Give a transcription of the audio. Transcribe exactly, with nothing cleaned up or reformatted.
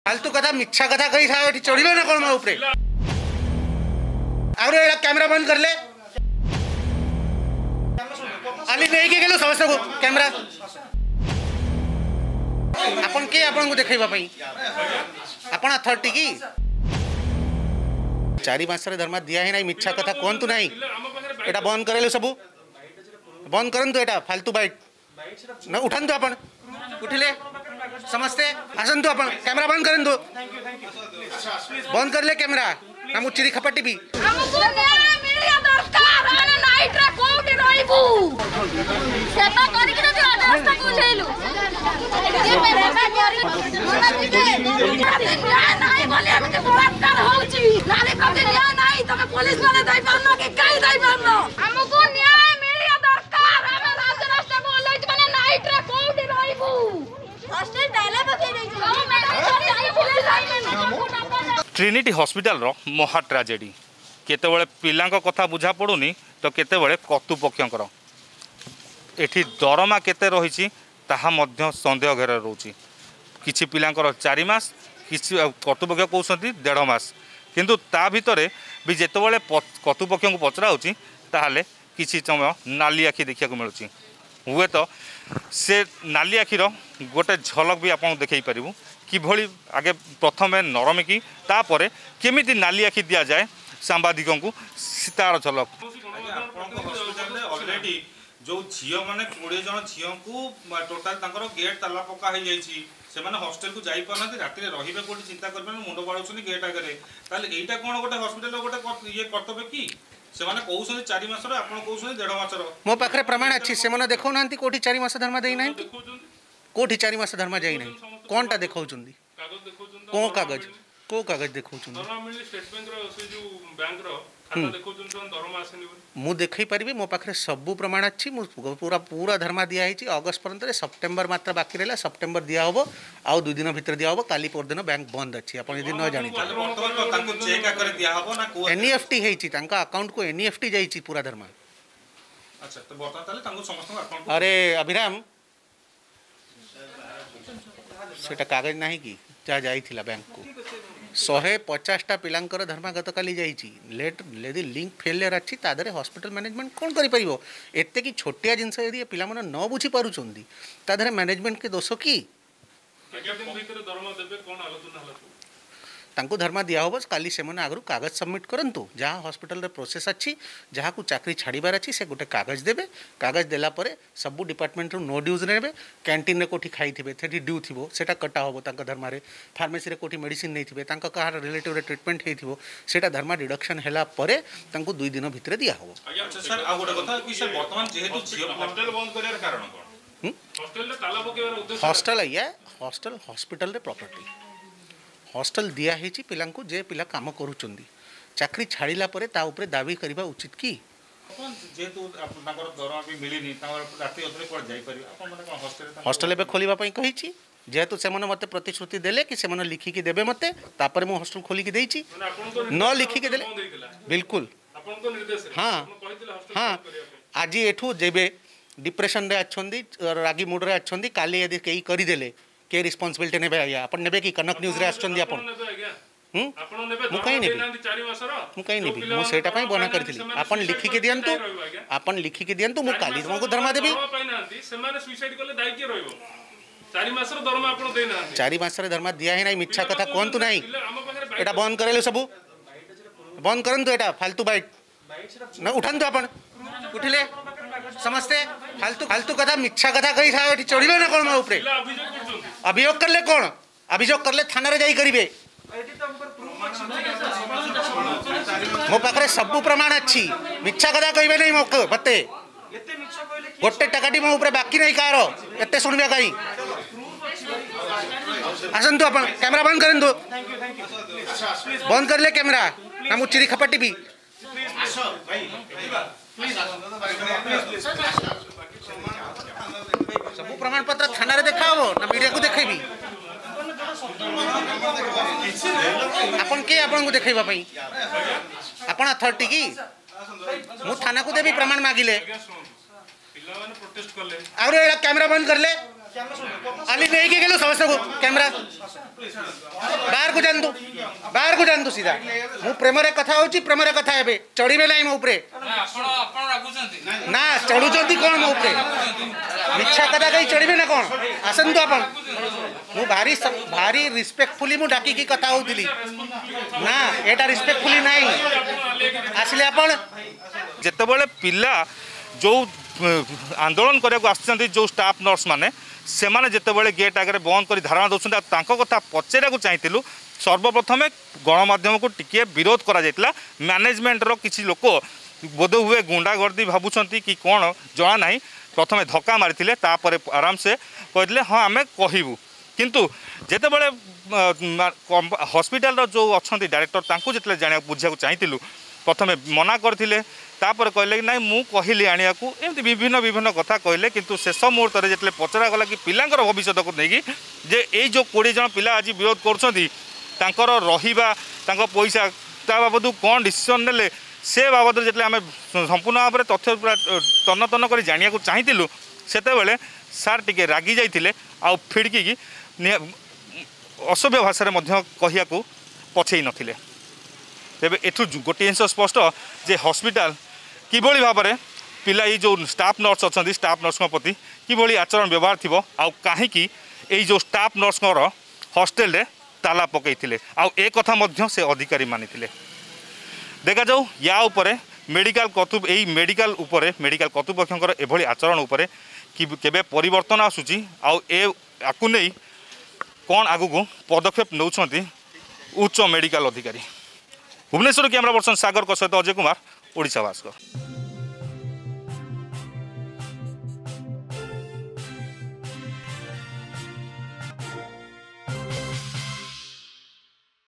फालतू कथा मिछा कथा कही था चढ़िले ना कौन ऊपर आगे कैमरा बंद कर ले अली नहीं के गेलो समस्त को कैमरा अपन के अपन को देखैबा पई अपन अथॉरिटी की चारि मास रे धर्मा दिया ही नहीं मिछा कथा कोन तू नहीं एटा बंद करेलो सब बंद करन तो एटा फालतू बाइट ना उठान तो अपन उठिले समझते आसन तो अपन कैमरा बंद करन दो बंद कर ले कैमरा ना मुचिरी खपटी भी हमको न्याय मिलिया दरकार आने नाइट रे कोठी रहिबू सेता करी कि तो रास्ता को लेलु ये मेरे पे करी मोना दिदे न्याय नाही बोले हम के बलात्कार होउची नाले कभी न्याय नाही तमे पुलिस वाले दई पानो के काई दई पानो हमको न्याय मिलिया दरकार आने राज्य रास्ता को लेज माने नाइट रे कोठी रहिबू हॉस्टल डाले बके नहीं हम मैडम जाई पुलिस आई में ट्रिनिटी हॉस्पिटल रो महा ट्राजेडी केतेबेले पिलांक कथा बुझा पड़ुनी तो केतेबेले कर्तृपक्षकर एठी दरमा केते रही ताहा मध्य संदेह घेर रोची किछि पिलांकर चारि मास किछि कर्तृपक्ष कहउछंती डेढ़ मास किंतु ता भितरे भी जेतेबेले कर्तृपक्ष को पचरा होची ताहाले किछि समय नाली आखि देखिया को मिलुची हुए तो से नाली आखिर गोटे झलक भी आपन देखै परिबु किभली आगे प्रथम नरमिकी तापर केमिति नाली आखि दिया जाए सांबादिकों को तार झलक ऑलरेडी जो झील मैंने कोड़े जन झील को टोटाल तांकर गेट ताला पका हो जाइए से माने हॉस्टल को जाई पाना राति रहिबे कोठी चिंता करबे मुंड बाळुछनी गेट आगे ताले एटा कोन गोटे हॉस्पिटल गोटे ये कर्तव्य की से माने कहउछनी चारि मास रो आपण कहउछनी डेढ़ मास रो मो पाखरे प्रमाण अछि से माने देखौ नांती कोठी चारि मास धर्मा देई नाही कोठी चारि मास धर्मा जाई नाही कोनटा देखौचुंदी कागज देखौचुंदी को कागज को कागज देखौचुंदी दरमा मिली स्टेट बैंक रो से जो बैंक रो खाता देखौचुंदी दरमा आसेनी मु देखै परिबे मो पाखरे सब प्रमाण अछि मु पूरा पूरा धर्मा दिया हिची अगस्त पर्यंत रे सितंबर मात्र बाकी रहला सितंबर दिया होबो आ दु दिन भीतर दिया होबो काली पर दिन बैंक बंद अछि अपन यदि न जानि तांको चेक आकर दिया होबो ना को एनईएफटी हेची तांका अकाउंट को एनईएफटी जाईची पूरा धर्मा अच्छा तो बता ताले तांको समस्त अकाउंट अरे अभिराम सेटा कागज नाही की जा जाइथिला बैंक को सौ पचास टा पिलांकर धर्मा गत काली जाइची लेट लेदी लिंक फेलियर अछि तादरे हॉस्पिटल मैनेजमेंट कोन करि परिबो एते की छोटिया जिंस यदि पिला मन न बुझी पारुचोंदी तादरे मैनेजमेंट के दोष की केते दिन भीतर दरमा देबे कोन आलोचना हला तांको धर्मा दिया होबस काली से मने आगरु कागज सबमिट करंतु जहाँ हॉस्पिटल रे प्रोसेस अछि जहाँ को चाकरी छाड़ीबार अछि से गोटे कागज देबे कागज देला परे सब डिपार्टमेंट रो नो ड्यूज नेबे कैंटीन रे कोठी खाई थिबे थेटी ड्यू थिबो सेटा कटा होबो तांका धर्मा रे फार्मेसी रे कोठी मेडिसिन नै थिबे तांका कहार रिलेटिव रे ट्रीटमेंट हेई थिबो सेटा धर्मा डिडक्शन हेला परे तांको दुई दिन भितर दिया होबो अच्छा सर आ गोटे कथा कि सर वर्तमान जेहेतु जियो हॉस्टल बंद करियार कारण कोन हॉस्टल रे ताला पकेवार उद्देश्य हॉस्टल या हॉस्टल हॉस्पिटल रे प्रॉपर्टी हॉस्टल दिया हेची पिला को जे पिला काम करूचंदी चाकरी छाड़ीला परे ता ऊपर दाबी करबा उचित की जेहेतु आपनकर दरमा भी मिलिनी तांकर राति अधरे पड़ जाई परिबा आपन माने कोन हॉस्टल हॉस्टल एबे खोलिबा पई कहिची जेहेतु से मने मते प्रतिश्रुति देले कि से मने लिखि के देबे मते तापर मो हॉस्टल खोली के देइची न लिखि के देले बिल्कुल आपन तो निर्देश हां कहितले हॉस्टल हां आज एठू जेबे डिप्रेशन रे अछंदी रागी मूड रे अछंदी काली यदि केई करि देले के रिस्पांसिबिलिटी नेबे आया अपन नेबे की कनक न्यूज रे आछंदी अपन हम आपन नेबे मु कहि नेबे चारि मास रो मु कहि नेबे मु सेटा पई बना करथिली अपन लिखि के दियंतु अपन लिखि के दियंतु मु काली तुमको धर्मा देबी से माने सुसाइड करले दाई के रहइबो चारि मास रो दरमा आपन देना चारि मास रे धर्मा दिया ही नहीं मिछा कथा कोन तू नहीं एटा बंद करेले सब बंद करन तो एटा फालतू बाइट ना उठान तो अपन उठिले समझते फालतू फालतू कथा मिछा कथा कही था चढ़िले ना कौन ऊपर अभियोग करले कौन अभियोग करले थाना रे जाई करिवे मो पाखरे सब प्रमाण अछि मिछा कथा कहिबे नहीं मो बते गोटे टकाटी मो ऊपर बाकी नहीं कार एते सुनबे काई आसन तो अपन कैमरा बंद करन दो बंद कर ले कैमरा ना मुचिरी खपटी भी सब प्रमाण पत्र थाना रे देखाबो ना मीडिया को देखेबी अपन के अपन को देखेबा पई अपन अथॉरिटी की मु थाना को देबी प्रमाण मागिले पिला माने प्रोटेस्ट करले आरे कैमरा बंद कर ले अली नहीं के गेलो समस्त को कैमरा बाहर को जानतु बाहर को जानतु सीधा मु प्रेम रे कथा होची प्रेम रे कथा हेबे चढ़ीबे नाही मो ऊपरे ଆପଣ ଆପଣ ରାଗୁଛନ୍ତି ना चढ़ुचंती कोन मो ऊपरे मिछा कथा कहीं चढ़ीबे ना कोन आसंतु आपण मु भारी भारी रिस्पेक्टफुली मु डाकी की कथा होउतिली ना एटा रिस्पेक्टफुली नाही आसिले आपण ଯେତେବେଳେ ପିଲା जो आंदोलन करने आसुँच जो स्टाफ नर्स मैंने सेमाने जितेबाला गेट आगे बंद कर धारणा दौरान कथा पचारा चाहूँ सर्वप्रथमे गणमाध्यम को टिके विरोध करा मैनेजमेंटर किसी लोक बोध हुए गुंडागर्दी भावुं कि कौन जना ना प्रथमे धक्का मारी आराम से कहते हाँ आम कहूँ किंतु जितेबाला हॉस्पिटल जो अच्छा डायरेक्टर जो जाना बुझा चाहूँ प्रथमे मना करते कहले कि ना मु कहली आनिया को एमती विभिन्न विभिन्न कथा कहले किंतु शेष मुहूर्त में जितने पचरा गला कि पिलांकर भविष्य को लेकिन जे ये जो कोड़े जन पिला आज विरोध कर रहा पैसा ता बाबद कौन डिसीजन ने से बाबद जितने आम संपूर्ण भाव में तथ्य पूरा तन्न तन्न कर जाना चाहूँ से सार टिके रागी जाइए आ फिड़की असभ्य भाषा कहया को पछई नथिले तेबे एठू गोटे जिन स्पष्ट जे हॉस्पिटल किभली भाव में पिला ये जो स्टाफ नर्स अच्छा स्टाफ नर्स प्रति किभली आचरण व्यवहार थी आउ कहीं ये जो स्टाफ नर्स हॉस्टेल रे ताला पकईले आउ ए कथा मध्य से अधिकारी मानिथिले देखा जाऊ या उपरे मेडिकल कर्तृ यही मेडिकल उपरे मेडिकल कर्तृपक्षर एभली आचरण उपरे कि केबे परिवर्तन आसूची आउ ए आकु नै कौन आगु पदक्षेप नौछंती उच्च मेडिकल अधिकारी भुवनेश्वर कैमरा पर्सन सागर सहित अजय कुमार ओडिशा भास्कर।